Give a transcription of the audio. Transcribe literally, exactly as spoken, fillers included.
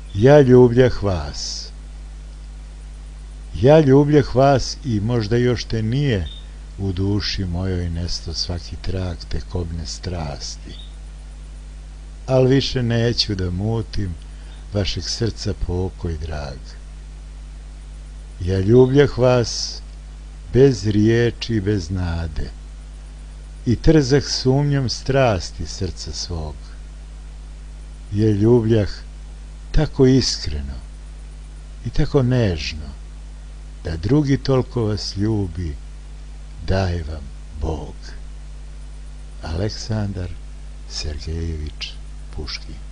Ja ljubljah vas. Ja ljubljah vas i možda još te nije u duši mojoj nesto svaki trag te kobne strasti. Al više neću da mutim vašeg srca pokoj drag. Ja ljubljah vas bez riječi i bez nade i trzah sumnjom strasti srca svog. Ja ljubljah tako iskreno i tako nežno da drugi toliko vas ljubi daje vam Bog. Aleksandar Sergejević Puškin.